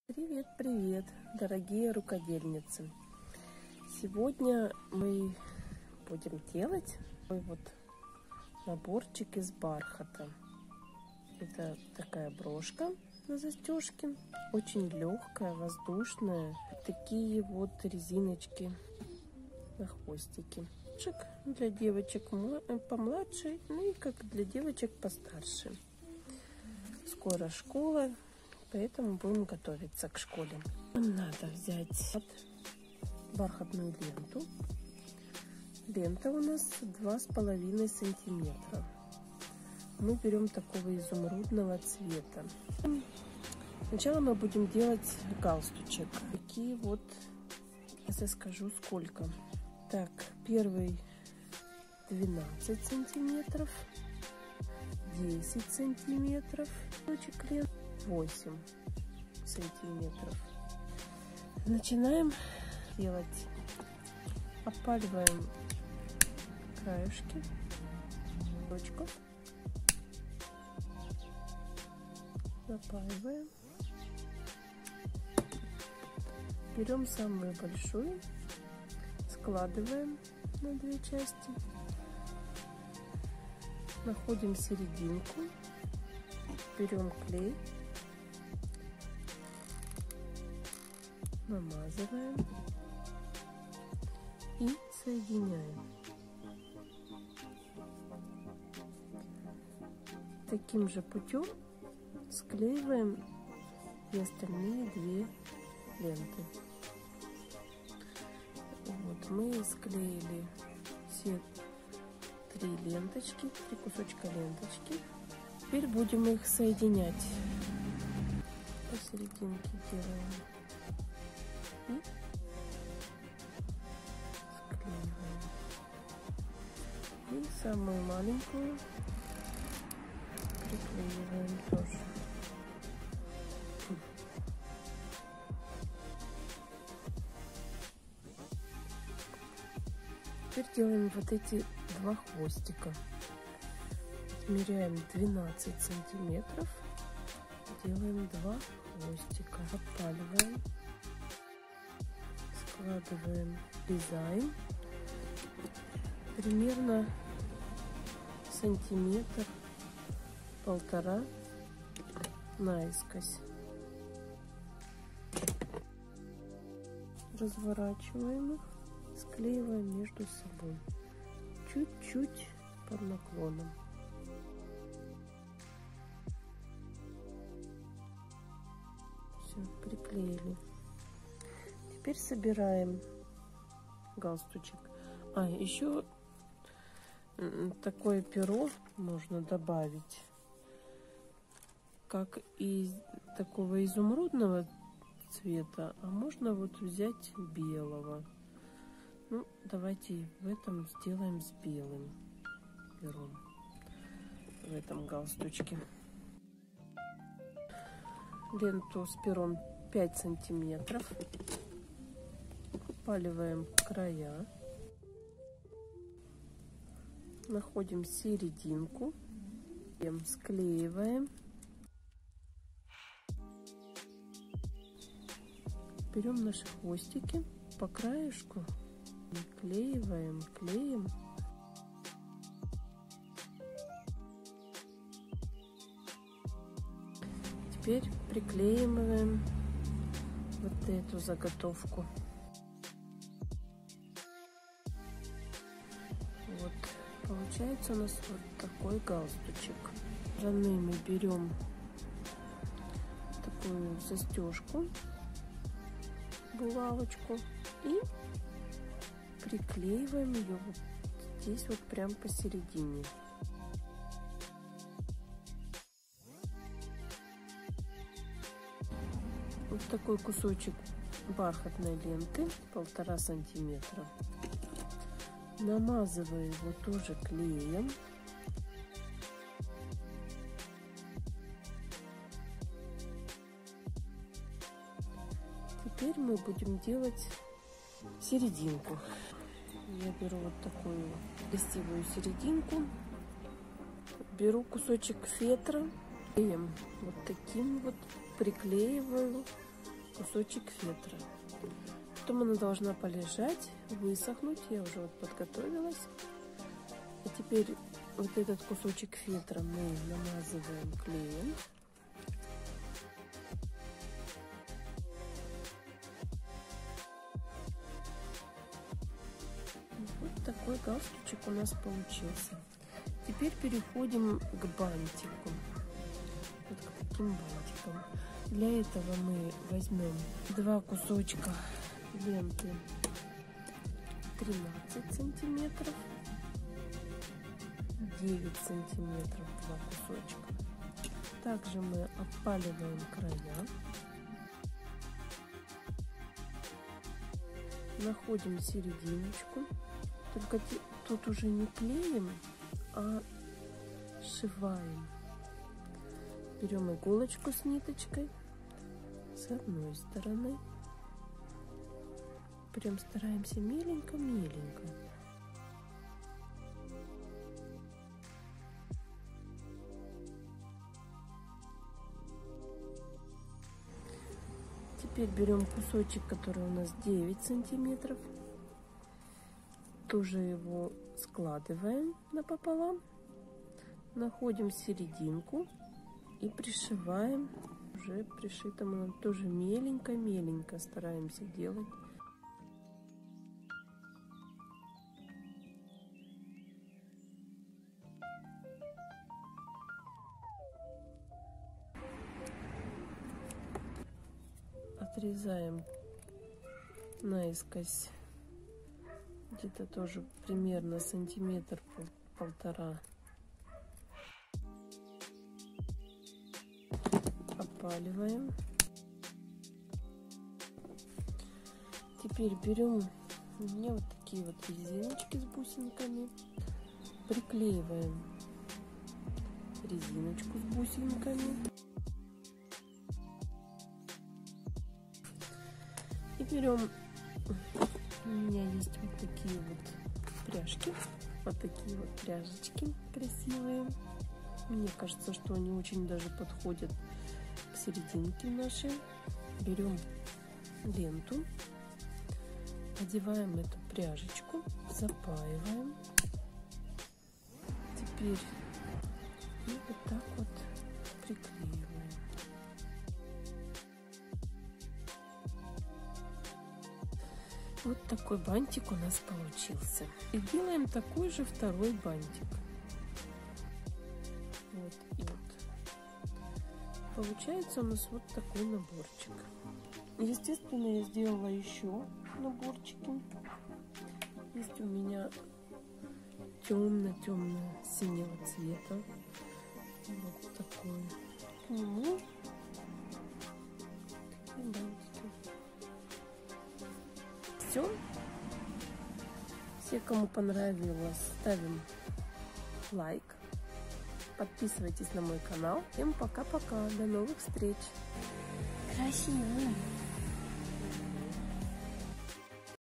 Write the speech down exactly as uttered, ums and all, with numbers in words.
Привет, привет, дорогие рукодельницы! Сегодня мы будем делать такой вот наборчик из бархата. Это такая брошка на застежке, очень легкая, воздушная. Такие вот резиночки на хвостике. Для девочек помладше, ну и как для девочек постарше. Скоро школа, поэтому будем готовиться к школе. Надо взять бархатную ленту. Лента у нас два с половиной сантиметра. Мы берем такого изумрудного цвета. Сначала мы будем делать галстучек. Такие вот, сейчас скажу сколько. Так, первый двенадцать сантиметров, десять сантиметров, восемь сантиметров. Начинаем делать. Опаливаем краешки точков, напаиваем, берем самую большую, складываем на две части, находим серединку, берем клей, намазываем и соединяем. Таким же путем склеиваем и остальные две ленты. Вот мы склеили все три ленточки, три кусочка ленточки. Теперь будем их соединять. Посерединке делаем и склеиваем. И самую маленькую приклеиваем тоже. Теперь делаем вот эти два хвостика. Измеряем двенадцать сантиметров. Делаем два хвостика. Опаливаем. Складываем, вязаем. Примерно сантиметр полтора наискось. Разворачиваем их, склеиваем между собой чуть-чуть под наклоном. Все, приклеили. Теперь собираем галстучек. А, еще такое перо можно добавить, как из такого изумрудного цвета, а можно вот взять белого. Ну, давайте в этом сделаем с белым пером, в этом галстучке. Ленту с пером пять сантиметров. Опаливаем края. Находим серединку. Склеиваем. Берем наши хвостики по краешку. Клеиваем, клеим. Теперь приклеиваем вот эту заготовку. Вот получается у нас вот такой галстучек. Мы берем такую застежку, булавочку, и приклеиваем ее вот здесь вот прям посередине. Вот такой кусочек бархатной ленты, полтора сантиметра. Намазываю его тоже клеем. Теперь мы будем делать серединку. Я беру вот такую красивую серединку, беру кусочек фетра, и вот таким вот приклеиваю кусочек фетра. Потом она должна полежать, высохнуть. Я уже вот подготовилась. А теперь вот этот кусочек фетра мы намазываем клеем. Вот такой галстучек у нас получился. Теперь переходим к бантику. Вот к таким бантикам. Для этого мы возьмем два кусочка ленты тринадцать сантиметров, девять сантиметров два кусочка. Также мы опаливаем края. Находим серединочку. Только тут уже не клеим, а сшиваем. Берем иголочку с ниточкой с одной стороны. Прям стараемся меленько-меленько. Теперь берем кусочек, который у нас девять сантиметров. Тоже его складываем напополам. Находим серединку и пришиваем. Уже пришитому нам тоже меленько-меленько стараемся делать. Отрезаем наискось где-то тоже примерно сантиметр полтора. Опаливаем. Теперь берем у меня вот такие вот резиночки с бусинками, приклеиваем резиночку с бусинками и берем, у меня есть вот такие вот пряжки, вот такие вот пряжечки красивые. Мне кажется, что они очень даже подходят к серединке нашей. Берем ленту, одеваем эту пряжечку, запаиваем. Теперь и вот так вот приклеиваем. Вот такой бантик у нас получился. И делаем такой же второй бантик. Вот и вот. Получается у нас вот такой наборчик. Естественно, я сделала еще наборчики. Есть у меня темно-темно-синего цвета. Вот такой. К нему такие бантики. Все. Все, кому понравилось, ставим лайк. Подписывайтесь на мой канал. Всем пока-пока. До новых встреч. Красиво.